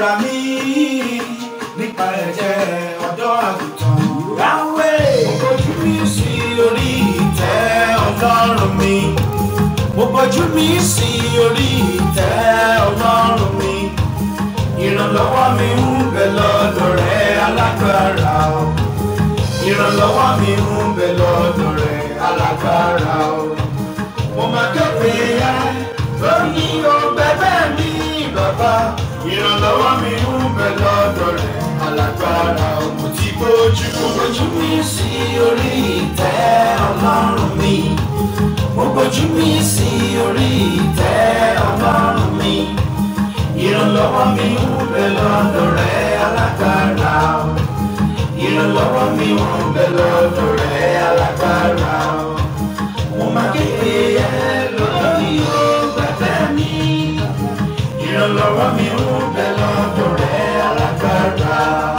rà mí nípa ẹ̀jẹ̀ ọ̀dọ́ àgùntàn. Yahweh, mo bojú mi sí orí ìtẹ́ Ọlọ́run mi. Mo bojú mi sí orí ìtẹ́ Ọlọ́run mi. Ìrànlọ́wọ́ mi ń bẹ lọ́dọ̀ rẹ alágbára o. Ìrànlọ́wọ́ mi ń bẹ lọ́dọ̀ rẹ alágbára o. Mo máa képe ẹ lórí ọgbẹ́bẹ́ mi bàbá. Ìrànlọ́wọ́ mi ń bẹ lọ́dọ̀ rẹ alágbára o. Mo ti bojú mi sí orí ìtẹ́ Ọlọ́run mi. Mo bojú mi sí orí ìtẹ́ Ọlọ́run mi. Ìrànlọ́wọ́ mi ń bẹ lọ́dọ̀ rẹ alágbára o. Ìrànlọ́wọ́ mi ń bẹ lọ́dọ̀ rẹ alágbára o. Mo máa képe ẹ lórí ọgbẹ́bẹ́ mi. Ìrànlọ́wọ́ mi ń bẹ lọ́dọ̀ rẹ alágbára.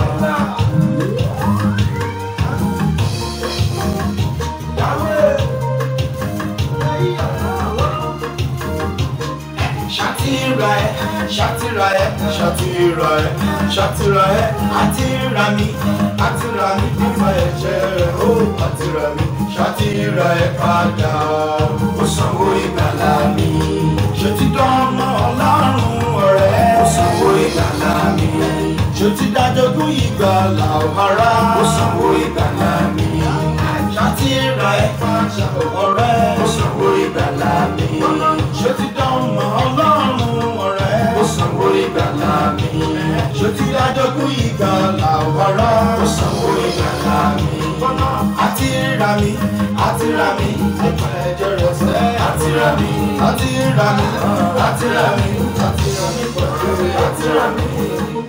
Ṣàtìrà ẹ, ṣàtìrà ẹ, ṣàtìrà ẹ, ṣàtìrà ẹ, àtìrà mi nípa ẹ̀jẹ̀ rẹ̀ ó àtìrà mi, ṣàtìrà ẹ padà, ó sanwó ìgbàlà mi. Ṣé ti dánmọ́ Ọlọ́run ọ̀rẹ́? Ó sanwó ìgbàlà mi. Ṣé ti dájọ́gún ìgbàlà ọ̀hárá? Ó sanwó ìgbàlà mi. Ṣàtìrà ẹ padà ọ̀rẹ́? Ó sanwó ìgbàlà mi. Ṣé ti dánmọ́ Ọlọ́run ọ̀rẹ́? Ó sanwó ìgbàlà mi. Ṣé ti dájọ́gún ìgbàlà ọ̀hárá? Ó sanwó ìgbàlà mi. Àtìrà mi, àtìrà mi, nípa ẹ̀jẹ̀ rẹ̀ sẹ́. Àtìrà mi, àtìrà mi, àtìrà mi, àtìrà mi pẹ̀lú àtìrà mi.